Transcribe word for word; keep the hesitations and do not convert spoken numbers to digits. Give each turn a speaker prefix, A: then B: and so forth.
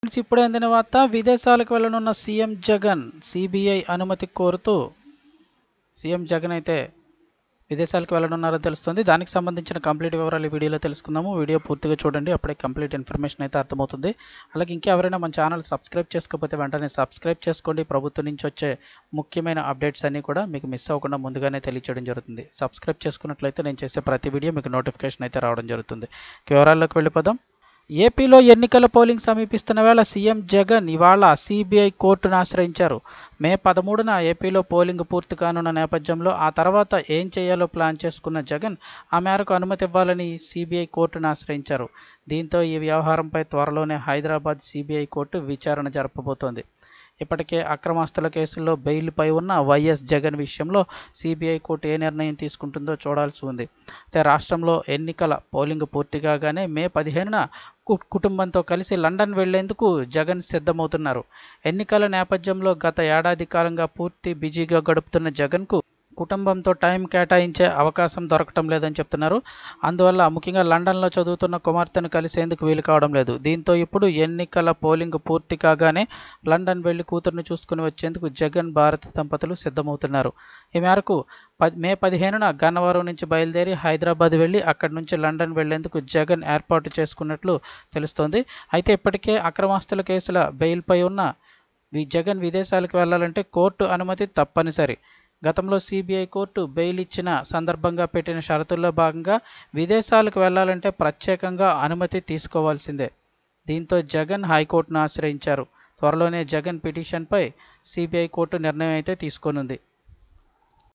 A: Friends, ఇప్పుడే అందిన వార్త. విదేశాలకు వెళ్ళనున్న సీఎం జగన్ సిబిఐ అనుమతి కోరుతూ సీఎం జగన్ అయితే విదేశాలకు వెళ్ళనున్నారని తెలుస్తుంది. దానికి సంబంధించిన కంప్లీట్ వివరాలు ఈ వీడియోలో తెలుసుకుందాము. వీడియో పూర్తిగా చూడండి, అప్పుడే కంప్లీట్ ఇన్ఫర్మేషన్ అయితే అర్థమవుతుంది. అలాగే ఇంకెవరైనా మన ఛానల్ సబ్స్క్రైబ్ చేసుకోకపోతే వెంటనే సబ్స్క్రైబ్ చేసుకోండి. ప్రభుత్వం నుంచి వచ్చే ముఖ్యమైన అప్డేట్స్ అన్నీ కూడా మీకు మిస్ అవ్వకుండా ముందుగానే తెలియజేయడం జరుగుతుంది. సబ్స్క్రైబ్ చేసుకున్నట్లయితే నేను చేసే ప్రతి వీడియో మీకు నోటిఫికేషన్ అయితే రావడం జరుగుతుంది. వివరాల్లోకి వెళ్ళిపోదాం. ఏపీలో ఎన్నికల పోలింగ్ సమీపిస్తున్న వేళ సీఎం జగన్ ఇవాళ సిబిఐ కోర్టును ఆశ్రయించారు. మే పదమూడున ఏపీలో పోలింగ్ పూర్తి కానున్న నేపథ్యంలో ఆ తర్వాత ఏం చేయాలో ప్లాన్ చేసుకున్న జగన్ ఆ మేరకు అనుమతి ఇవ్వాలని సిబిఐ కోర్టును ఆశ్రయించారు. దీంతో ఈ వ్యవహారంపై త్వరలోనే హైదరాబాద్ సిబిఐ కోర్టు విచారణ జరపబోతోంది. ఇప్పటికే అక్రమాస్తుల కేసుల్లో బెయిల్పై ఉన్న వైఎస్ జగన్ విషయంలో సిబిఐ కోర్టు ఏ నిర్ణయం తీసుకుంటుందో చూడాల్సి ఉంది. అయితే రాష్ట్రంలో ఎన్నికల పోలింగ్ పూర్తి కాగానే మే పదిహేనున కుటుంబంతో కలిసి లండన్ వెళ్లేందుకు జగన్ సిద్ధమవుతున్నారు. ఎన్నికల నేపథ్యంలో గత ఏడాది కాలంగా పూర్తి బిజీగా గడుపుతున్న జగన్కు కుటుంబంతో టైం కేటాయించే అవకాశం దొరకటం లేదని చెప్తున్నారు. అందువల్ల ముఖ్యంగా లండన్లో చదువుతున్న కుమార్తెను కలిసేందుకు వీలు కావడం లేదు. దీంతో ఇప్పుడు ఎన్నికల పోలింగ్ పూర్తి కాగానే లండన్ వెళ్లి కూతురును చూసుకుని వచ్చేందుకు జగన్ భారతి దంపతులు సిద్ధమవుతున్నారు. ఈ మేరకు మే పదిహేనున గన్నవరం నుంచి బయలుదేరి హైదరాబాద్ వెళ్లి అక్కడి నుంచి లండన్ వెళ్లేందుకు జగన్ ఏర్పాటు చేసుకున్నట్లు తెలుస్తోంది. అయితే ఇప్పటికే అక్రమాస్తుల కేసుల బెయిల్పై ఉన్న జగన్ విదేశాలకు వెళ్లాలంటే కోర్టు అనుమతి తప్పనిసరి. గతంలో సిబిఐ కోర్టు బెయిల్ ఇచ్చిన సందర్భంగా పెట్టిన షరతుల్లో భాగంగా విదేశాలకు వెళ్లాలంటే ప్రత్యేకంగా అనుమతి తీసుకోవాల్సిందే. దీంతో జగన్ హైకోర్టును ఆశ్రయించారు. త్వరలోనే జగన్ పిటిషన్పై సిబిఐ కోర్టు నిర్ణయం అయితే తీసుకోనుంది.